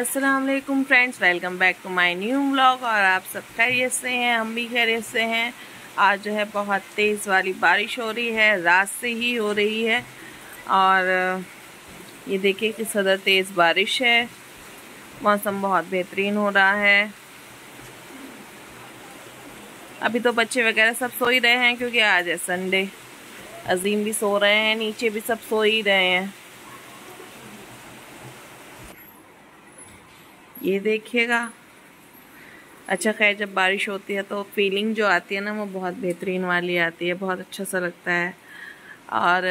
अस्सलाम वालेकुम friends, welcome back to my new vlog. और आप सब खैरियत से हैं, हम भी खैरियत से हैं। आज जो है बहुत तेज़ वाली बारिश हो रही है, रात से ही हो रही है। और ये देखिए कि सदर तेज़ बारिश है, मौसम बहुत बेहतरीन हो रहा है। अभी तो बच्चे वगैरह सब सो ही रहे हैं क्योंकि आज है संडे। अजीम भी सो रहे हैं, नीचे भी सब सो ही रहे हैं। ये देखिएगा। अच्छा खैर, जब बारिश होती है तो फीलिंग जो आती है ना वो बहुत बेहतरीन वाली आती है, बहुत अच्छा सा लगता है। और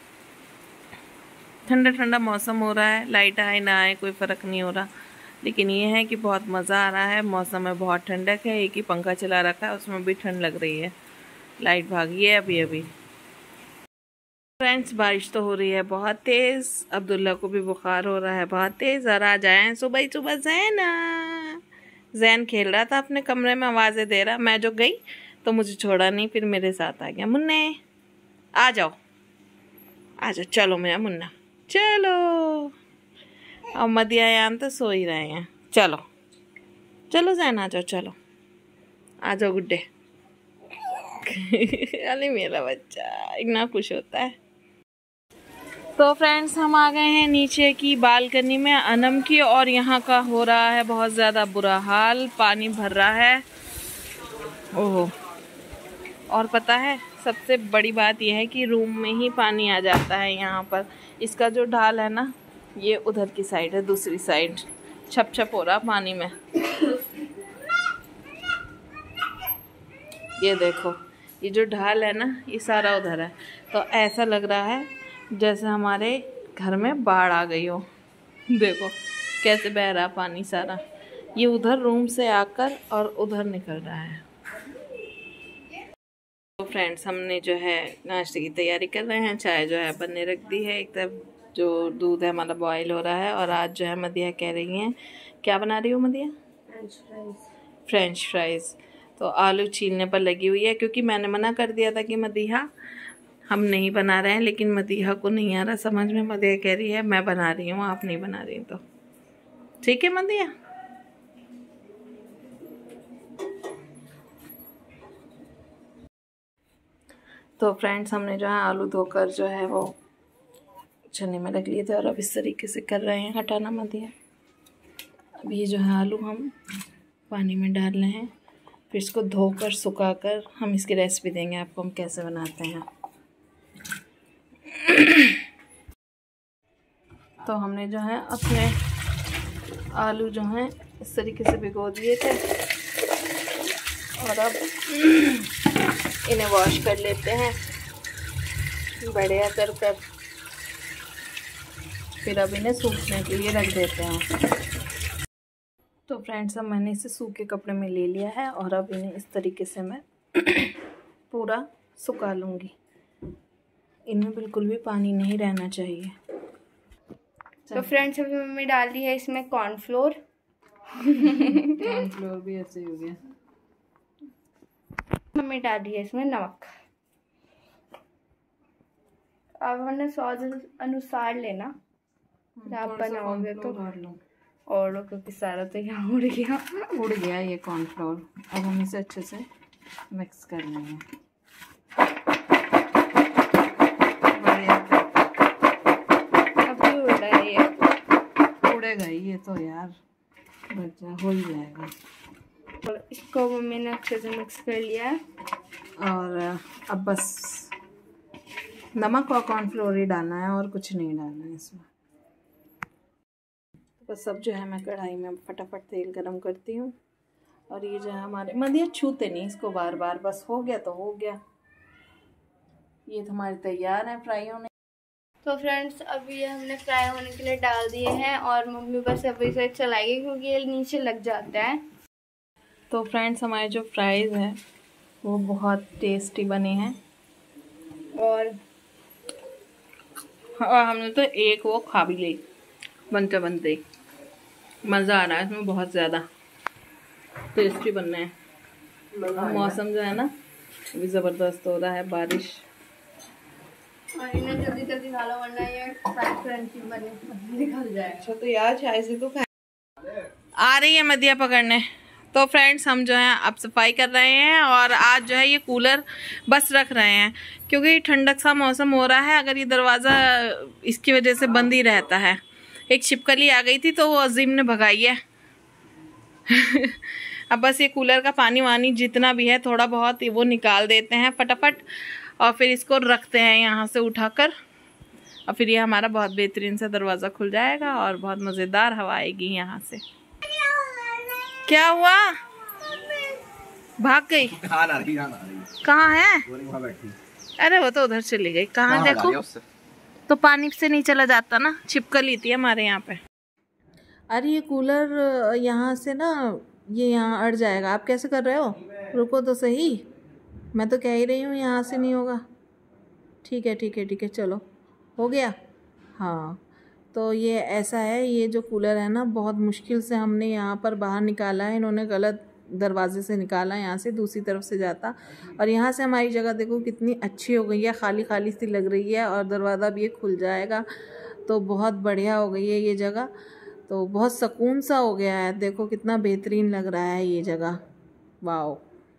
ठंडा ठंडा मौसम हो रहा है, लाइट आए ना आए कोई फ़र्क नहीं हो रहा, लेकिन ये है कि बहुत मज़ा आ रहा है। मौसम में बहुत ठंडक है, एक ही पंखा चला रखा है, उसमें भी ठंड लग रही है। लाइट भागी है अभी अभी। फ्रेंड्स, बारिश तो हो रही है बहुत तेज़। अब्दुल्ला को भी बुखार हो रहा है बहुत तेज़। और आ जाए सुबह ही सुबह जैन खेल रहा था अपने कमरे में, आवाज़ें दे रहा। मैं जो गई तो मुझे छोड़ा नहीं, फिर मेरे साथ आ गया। मुन्ने आ जाओ, आ जाओ, चलो मेरा मुन्ना चलो। और मदियायान तो सो ही रहे हैं। चलो चलो जैन आ जाओ, चलो आ जाओ गुड्डे। अरे मेरा बच्चा इतना खुश होता है। तो फ्रेंड्स, हम आ गए हैं नीचे की बालकनी में अनम की, और यहाँ का हो रहा है बहुत ज़्यादा बुरा हाल, पानी भर रहा है। ओहो। और पता है सबसे बड़ी बात यह है कि रूम में ही पानी आ जाता है यहाँ पर। इसका जो ढाल है ना, ये उधर की साइड है, दूसरी साइड छप छप हो रहा पानी में। ये देखो, ये जो ढाल है ना, ये सारा उधर है। तो ऐसा लग रहा है जैसे हमारे घर में बाढ़ आ गई हो। देखो कैसे बह रहा पानी सारा, ये उधर रूम से आकर और उधर निकल रहा है। तो फ्रेंड्स, हमने जो है नाश्ते की तैयारी कर रहे हैं। चाय जो है बनने रख दी है, एक तरफ जो दूध है हमारा बॉयल हो रहा है। और आज जो है मदिया कह रही हैं, क्या बना रही हो मदिया? French fries. तो आलू छीलने पर लगी हुई है, क्योंकि मैंने मना कर दिया था कि मदिया हम नहीं बना रहे हैं, लेकिन मदिया को नहीं आ रहा समझ में। मदिया कह रही है मैं बना रही हूँ, आप नहीं बना रही। तो ठीक है मदिया। तो फ्रेंड्स, हमने जो है आलू धोकर जो है वो छन्नी में रख लिए थे, और अब इस तरीके से कर रहे हैं। हटाना मदिया। अब ये जो है आलू हम पानी में डाल रहे हैं, फिर इसको धोकर सुखाकर हम इसकी रेसिपी देंगे आपको, हम कैसे बनाते हैं। तो हमने जो है अपने आलू जो हैं इस तरीके से भिगो दिए थे, और अब इन्हें वॉश कर लेते हैं बढ़िया कर। फिर अब इन्हें सूखने के लिए रख देते हैं। तो फ्रेंड्स, अब मैंने इसे सूखे कपड़े में ले लिया है, और अब इन्हें इस तरीके से मैं पूरा सुखा लूँगी। इनमें बिल्कुल भी पानी नहीं रहना चाहिए। तो फ्रेंड्स, अभी मम्मी डाल दी है इसमें कॉर्नफ्लोर। कॉर्नफ्लोर भी ऐसे हो गया। मम्मी डाल दी है इसमें नमक। अब हमने स्वाद अनुसार लेना, आप बनाओगे तो और लो, क्योंकि सारा तो यहाँ उड़ गया ये कॉर्नफ्लोर। अब हम इसे अच्छे से मिक्स कर लेंगे। अभी उड़ रहा है, ये उड़ेगा ये तो यार, बच्चा हो ही जाएगा। और इसको मम्मी ने अच्छे से मिक्स कर लिया है। और अब बस नमक और कॉर्नफ्लोर ही डालना है, और कुछ नहीं डालना है इसमें। बस अब जो है मैं कढ़ाई में फटाफट तेल गरम करती हूँ, और ये जो है हमारे मदिया छूते नहीं इसको बार बार, बस हो गया तो हो गया। ये तो हमारे तैयार है फ्राई होने। तो फ्रेंड्स, अभी ये हमने फ्राई होने के लिए डाल दिए हैं, और मम्मी बस अभी से चलाएगी क्योंकि ये नीचे लग जाता है। तो फ्रेंड्स, हमारे जो फ्राइज़ हैं वो बहुत टेस्टी बने हैं, और हमने तो एक वो खा भी ली बनते बनते। मज़ा आ रहा है इसमें, बहुत ज़्यादा टेस्टी बनना है। मौसम जो है ना अभी ज़बरदस्त हो रहा है, बारिश। और इन्हें जल्दी जल्दी खा लो, वरना ये क्रंची बने निकल जाए। अच्छा तो यार चाय से तो आ रही है मदिया पकड़ने। तो फ्रेंड्स हम जो है अब सफाई कर रहे हैं और आज जो है ये कूलर बस रख रहे हैं क्योंकि ठंडक सा मौसम हो रहा है। अगर ये दरवाज़ा इसकी वजह से बंद ही रहता है। एक छिपकली आ गई थी तो वो अजीम ने भगाई है। अब बस ये कूलर का पानी वानी जितना भी है थोड़ा बहुत वो निकाल देते हैं फटाफट और फिर इसको रखते हैं यहाँ से उठाकर और फिर ये हमारा बहुत बेहतरीन सा दरवाज़ा खुल जाएगा और बहुत मज़ेदार हवा आएगी यहाँ से। क्या हुआ? भाग गई? कहाँ है? अरे वो तो उधर चली गई। कहाँ देखो तो पानी से नहीं चला जाता ना, छिपकली थी हमारे यहाँ पे। अरे ये कूलर यहाँ से ना ये यहाँ अड़ जाएगा। आप कैसे कर रहे हो? रुको तो सही, मैं तो कह ही रही हूँ यहाँ से नहीं होगा। ठीक है ठीक है ठीक है, चलो हो गया। हाँ तो ये ऐसा है, ये जो कूलर है ना बहुत मुश्किल से हमने यहाँ पर बाहर निकाला है। इन्होंने गलत दरवाजे से निकाला, यहाँ से दूसरी तरफ से जाता। और यहाँ से हमारी जगह देखो कितनी अच्छी हो गई है, खाली खाली सी लग रही है और दरवाज़ा भी ये खुल जाएगा तो बहुत बढ़िया हो गई है ये जगह। तो बहुत सुकून सा हो गया है, देखो कितना बेहतरीन लग रहा है ये जगह। वाओ।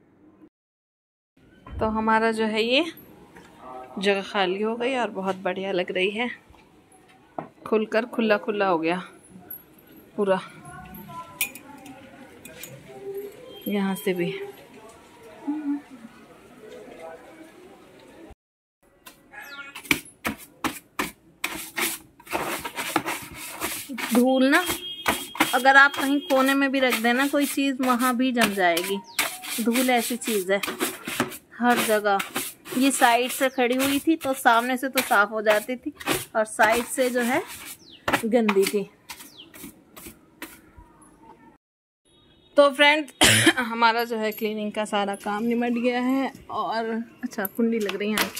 तो हमारा जो है ये जगह खाली हो गई और बहुत बढ़िया लग रही है, खुलकर खुला खुला हो गया पूरा यहाँ से भी। धूल ना अगर आप कहीं कोने में भी रख देना कोई चीज़ वहाँ भी जम जाएगी। धूल ऐसी चीज़ है हर जगह। ये साइड से खड़ी हुई थी तो सामने से तो साफ हो जाती थी और साइड से जो है गंदी थी। तो फ्रेंड्स हमारा जो है क्लीनिंग का सारा काम निमट गया है। और अच्छा कुंडी लग रही है,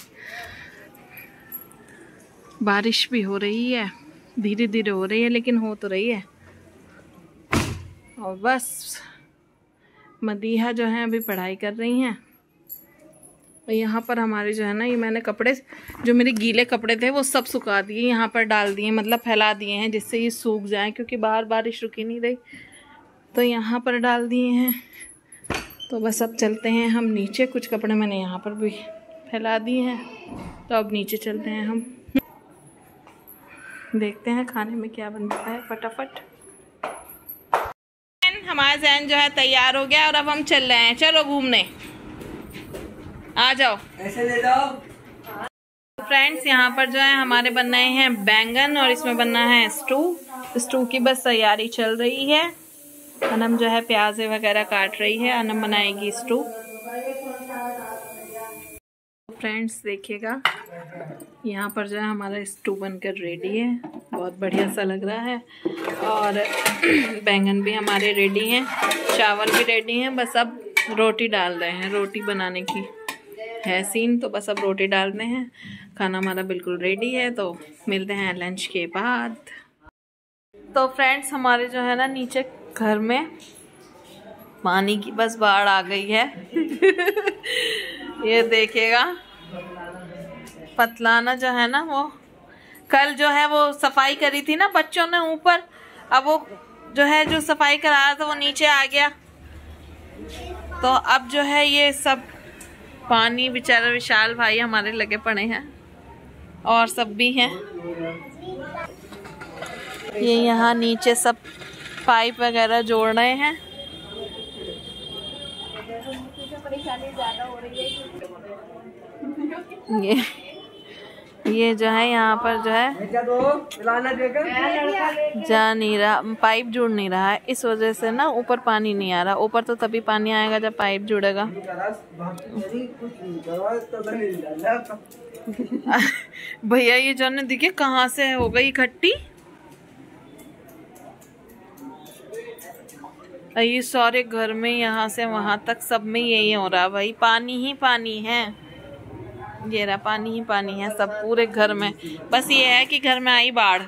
बारिश भी हो रही है, धीरे धीरे हो रही है लेकिन हो तो रही है। और बस मदीहा जो है अभी पढ़ाई कर रही हैं। और यहाँ पर हमारे जो है ना ये मैंने कपड़े जो मेरे गीले कपड़े थे वो सब सुखा दिए, यहाँ पर डाल दिए, मतलब फैला दिए हैं जिससे ये सूख जाए क्योंकि बाहर बारिश रुकी नहीं रही तो यहाँ पर डाल दिए हैं। तो बस अब चलते हैं हम नीचे। कुछ कपड़े मैंने यहाँ पर भी फैला दिए हैं तो अब नीचे चलते हैं हम, देखते हैं खाने में क्या बनता है फटाफट। हमारा जैन जो है तैयार हो गया और अब हम चल रहे हैं। चलो घूमने आ जाओ, ऐसे ले जाओ। फ्रेंड्स यहाँ पर जो है हमारे बन रहे हैं बैंगन और इसमें बनना है स्टू की बस तैयारी चल रही है। अनम जो है प्याज वगैरह काट रही है, अनम बनाएगी स्टू। फ्रेंड्स देखिएगा यहाँ पर जो है हमारा स्टू बनकर रेडी है, बहुत बढ़िया सा लग रहा है। और बैंगन भी हमारे रेडी हैं, चावल भी रेडी हैं, बस अब रोटी डाल रहे हैं। रोटी बनाने की है सीन तो बस अब रोटी डालते हैं। खाना हमारा बिल्कुल रेडी है तो मिलते हैं लंच के बाद। तो फ्रेंड्स हमारे जो है ना नीचे घर में पानी की बस बाढ़ आ गई है। ये देखिएगा पतलाना जो है ना वो कल जो है वो सफाई करी थी ना बच्चों ने ऊपर, अब वो जो है जो सफाई करा रहा था वो नीचे आ गया तो अब जो है ये सब पानी बेचारा विशाल भाई हमारे लगे पड़े हैं और सब भी हैं। ये यहाँ नीचे सब पाइप वगैरह जोड़ रहे हैं। ये जो है यहाँ पर जो है जा नहीं रहा, पाइप जुड़ नहीं रहा है, इस वजह से ना ऊपर पानी नहीं आ रहा। ऊपर तो तभी पानी आएगा जब पाइप जुड़ेगा। भैया ये जो ने देखिए कहाँ से हो गई इकट्ठी। ये सारे घर में यहाँ से वहां तक सब में यही हो रहा भाई, पानी ही पानी है। ये रहा पानी ही पानी है सब पूरे घर में। बस ये है कि घर में आई बाढ़।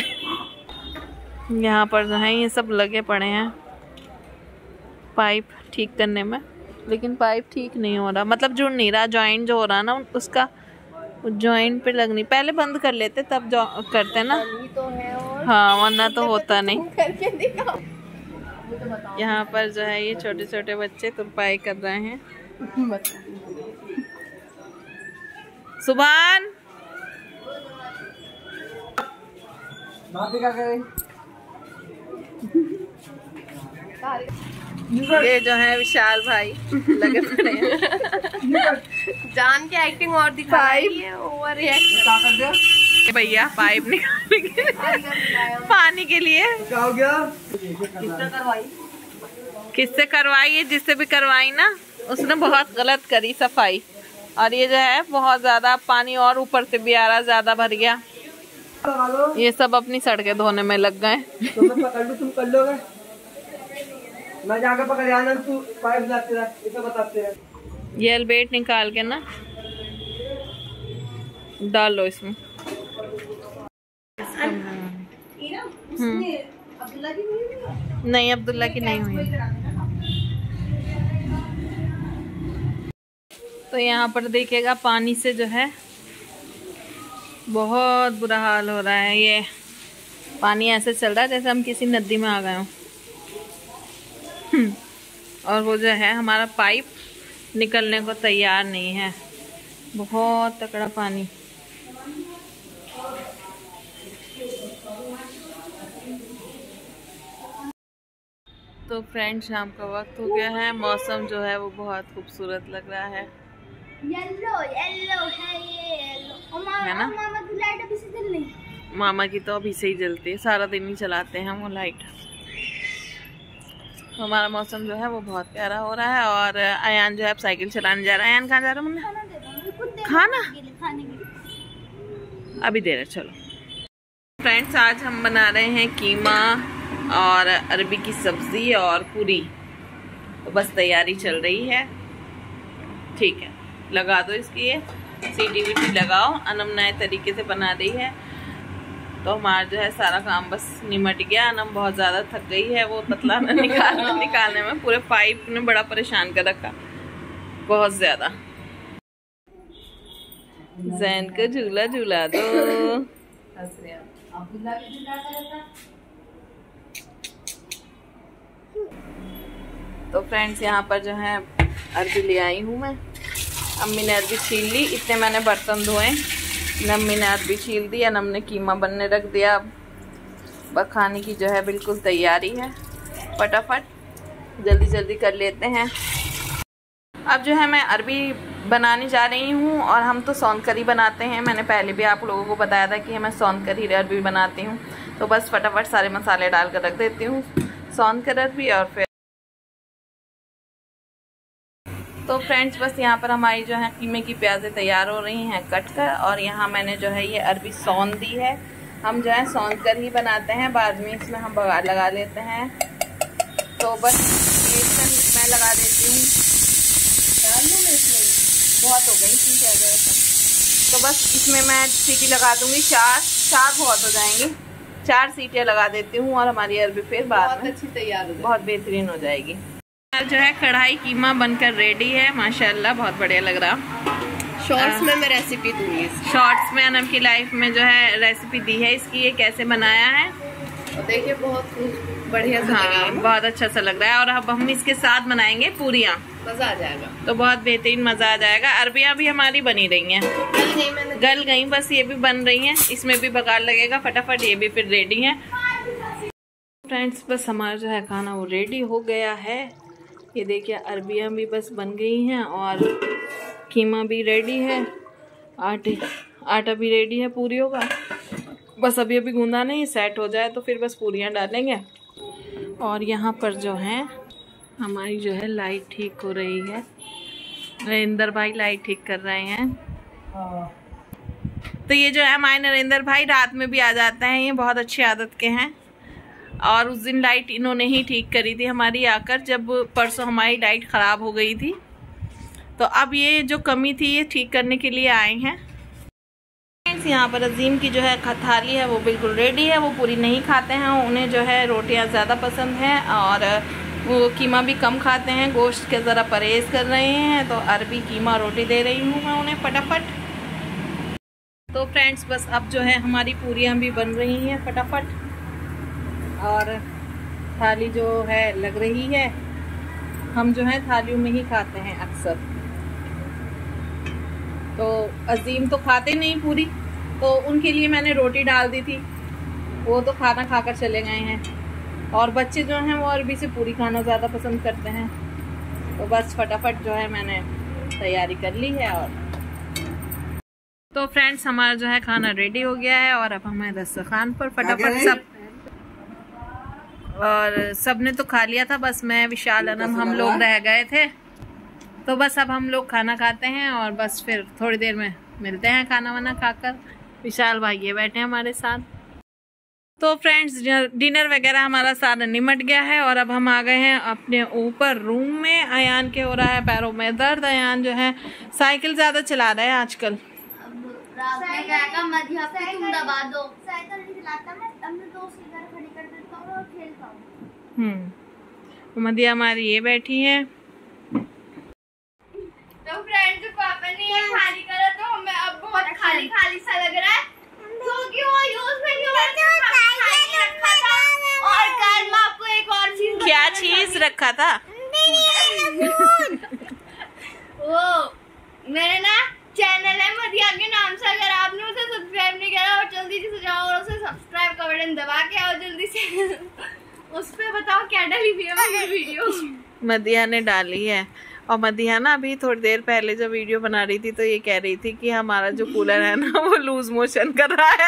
यहाँ पर जो है ये सब लगे पड़े हैं पाइप ठीक करने में, लेकिन पाइप ठीक नहीं हो रहा, मतलब जुड़ नहीं रहा। जॉइंट जो हो रहा ना उसका जॉइंट पे लगनी, पहले बंद कर लेते तब करते ना तो है और हाँ वरना तो होता नहीं। यहाँ पर जो है ये छोटे छोटे बच्चे तुरपाई कर रहे हैं। सुभान ये जो है विशाल भाई लगे पड़े हैं। जान के एक्टिंग और दिखाई है, ओवर रिएक्ट। भैया पाइप निकालने के लिए, पानी के लिए किससे करवाई है? जिससे भी करवाई ना उसने बहुत गलत करी सफाई। और ये जो है बहुत ज्यादा पानी और ऊपर से भी आ रहा, ज्यादा भर गया। ये सब अपनी सड़कें धोने में लग गए। तुम कर लोगे, मैं जाकर पकड़ आना, तू पाइप लाते रह, इसे बताते रह। ये अलबेट निकाल के ना डाल लो इसमें। नहीं अब्दुल्ला की नहीं हुई। तो यहाँ पर देखिएगा पानी से जो है बहुत बुरा हाल हो रहा है। ये पानी ऐसे चल रहा है जैसे हम किसी नदी में आ गए हों। और वो जो है हमारा पाइप निकलने को तैयार नहीं है, बहुत तकड़ा पानी। तो फ्रेंड शाम का वक्त हो गया है, मौसम जो है वो बहुत खूबसूरत लग रहा है। येलो येलो है ये है ना? मामा की लाइट अभी से जल रही। मामा की तो अभी से ही जलती है, सारा दिन ही चलाते हैं वो लाइट। तो हमारा मौसम जो है वो बहुत प्यारा हो रहा है। और अयान जो है अब साइकिल चलाने जा रहा है। अयान कहाँ जा रहा है? मुन्ना खाना अभी दे रहे। चलो फ्रेंड्स, आज हम बना रहे हैं कीमा और अरबी की सब्जी और पूरी। तो बस तैयारी चल रही है। ठीक है, लगा दो इसकी ये सीटी वीटी लगाओ। अनम नए तरीके से बना रही है तो हमारा जो है सारा काम बस निमट गया। अनम बहुत ज़्यादा थक गई है, वो पतला निकालने में पूरे पाइप ने बड़ा परेशान कर रखा, बहुत ज़्यादा। जैन को झूला झूला दो। तो फ्रेंड्स यहाँ पर जो है अरबी ले आई हूँ मैं। अम्मी ने अरबी छील ली, इतने मैंने बर्तन धोए। अम्मी ने अरबी छील दी, अनम ने कीमा बनने रख दिया। अब खाने की जो है बिल्कुल तैयारी है, फटाफट जल्दी जल्दी कर लेते हैं। अब जो है मैं अरबी बनाने जा रही हूँ। और हम तो सौन करी बनाते हैं, मैंने पहले भी आप लोगों को बताया था कि मैं सौन करी अरबी बनाती हूँ। तो बस फटाफट सारे मसाले डाल कर रख देती हूँ, सौन कर अरबी। और फिर तो फ्रेंड्स बस यहाँ पर हमारी जो है कीमे की प्याज़ें तैयार हो रही हैं कट कर। और यहाँ मैंने जो है ये अरबी सौन दी है। हम जो है सौन कर ही बनाते हैं, बाद में इसमें हम बघार लगा लेते हैं। तो बस इसमें मैं लगा देती हूँ, डाल दूँ मैं इसमें, बहुत हो गई ठीक है ऐसा। तो बस इसमें मैं सीटी लगा दूँगी, चार बहुत हो जाएंगी। 4 सीटियाँ लगा देती हूँ और हमारी अरबी फिर बाद में अच्छी तैयार हो जाएगी, बहुत बेहतरीन हो जाएगी। जो है कढ़ाई कीमा बनकर रेडी है, माशाल्लाह बहुत बढ़िया लग रहा। शॉर्ट्स में मैं रेसिपी दूंगी, शॉर्ट्स में अनम की लाइफ में जो है रेसिपी दी है इसकी, ये कैसे बनाया है और देखिए बहुत बढ़िया सा लग रहा है, बहुत अच्छा सा लग रहा है। और अब हम इसके साथ बनाएंगे पूरियाँ, मजा आ जाएगा। तो बहुत बेहतरीन मजा आ जाएगा। अरबियाँ भी हमारी बनी रही हैं, गल गई, बस ये भी बन रही हैं, इसमें भी बघार लगेगा फटाफट, ये भी फिर रेडी है। फ्रेंड्स बस हमारा जो है खाना वो रेडी हो गया है। ये देखिए अरबियाँ भी बस बन गई हैं और कीमा भी रेडी है, आटा भी रेडी है पूरियों का। बस अभी गूंदा नहीं, सेट हो जाए तो फिर बस पूरियाँ डालेंगे। और यहाँ पर जो है हमारी जो है लाइट ठीक हो रही है, नरेंद्र भाई लाइट ठीक कर रहे हैं। तो ये जो है हमारे नरेंद्र भाई रात में भी आ जाते हैं, ये बहुत अच्छी आदत के हैं। और उस दिन लाइट इन्होंने ही ठीक करी थी हमारी आकर, जब परसों हमारी लाइट ख़राब हो गई थी। तो अब ये जो कमी थी ये ठीक करने के लिए आए हैं। यहाँ पर अजीम की जो है थाली है वो बिल्कुल रेडी है, वो पूरी नहीं खाते हैं, उन्हें जो है रोटियाँ ज़्यादा पसंद हैं और वो कीमा भी कम खाते हैं, गोश्त के ज़रा परहेज़ कर रहे हैं। तो अरबी कीमा रोटी दे रही हूँ मैं उन्हें फटाफट। तो फ्रेंड्स बस अब जो है हमारी पूरियाँ भी बन रही हैं फटाफट। और थाली जो है लग रही है। हम जो है थालियों में ही खाते हैं अक्सर। तो अजीम तो खाते नहीं पूरी, तो उनके लिए मैंने रोटी डाल दी थी, वो तो खाना खाकर चले गए हैं। और बच्चे जो हैं वो अरबी से पूरी खाना ज़्यादा पसंद करते हैं। तो बस फटाफट जो है मैंने तैयारी कर ली है। और तो फ्रेंड्स हमारा जो है खाना रेडी हो गया है और अब हमें दस्तरखान पर फटाफट सब, और सबने तो खा लिया था, बस मैं विशाल अनम हम लोग रह गए थे। तो बस अब हम लोग खाना खाते हैं और बस फिर थोड़ी देर में मिलते हैं खाना वाना खाकर। विशाल भाई ये बैठे हैं हमारे साथ। तो फ्रेंड्स डिनर वगैरह हमारा सारा निमट गया है और अब हम आ गए हैं अपने ऊपर रूम में। अयान के हो रहा है पैरों में दर्द। अयान जो है साइकिल ज्यादा चला रहा है आजकल। मदिया हमारी ये बैठी है। तो फ्रेंड्स पापा ने ये खाली करा तो हमें अब बहुत खाली खाली सा लग रहा है, क्योंकि वो यूज में खाली रखा था। और कल मैं आपको एक और चीज, क्या चीज रखा था? वो मेरे ना चैनल है मदिया के नाम से, अगर आपने उसे सब्सक्राइब नहीं करा और जल्दी से जाओ और उसे सब्सक्राइब का बटन दबा के आओ जल्दी से। उस पे बताओ क्या डाली हुई है मेरी वीडियो। मदिया ने डाली है। और मदिया ना अभी थोड़ी देर पहले जब वीडियो बना रही थी तो ये कह रही थी कि हमारा जो कूलर है ना वो लूज मोशन कर रहा है।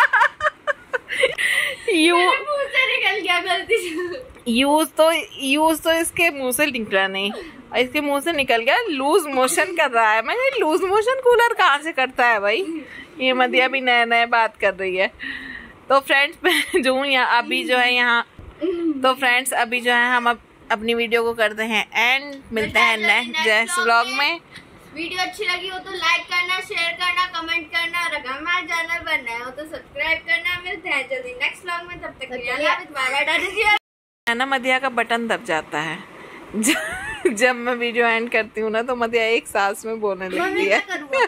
मुंह से निकल गया गलती से। यूज तो इसके मुंह से निकला नहीं, इसके मुंह से निकल गया लूज मोशन कर रहा है। मैं लूज मोशन कूलर कहाँ से करता है भाई? ये मदिया भी नए नए बात कर रही है। तो फ्रेंड्स जो यहाँ अभी जो है यहाँ, तो फ्रेंड्स अभी जो है हम अब अपनी वीडियो को करते हैं एंड मिलते हैं नेक्स्ट व्लॉग में। वीडियो अच्छी लगी हो तो लाइक करना, शेयर करना, कमेंट करना और अगर हमारा चैनल पर नया हो तो सब्सक्राइब करना। मिलते हैं जल्दी नेक्स्ट व्लॉग में, तब तक के लिए है ना। मदिया का बटन दब जाता है जब मैं वीडियो एंड करती हूँ ना तो मदिया एक सांस में बोलने लगती है।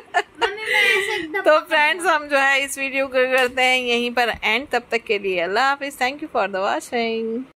तो फ्रेंड्स हम जो है इस वीडियो को करते हैं यहीं पर एंड। तब तक के लिए अल्लाह हाफिज। Thank you for the watching.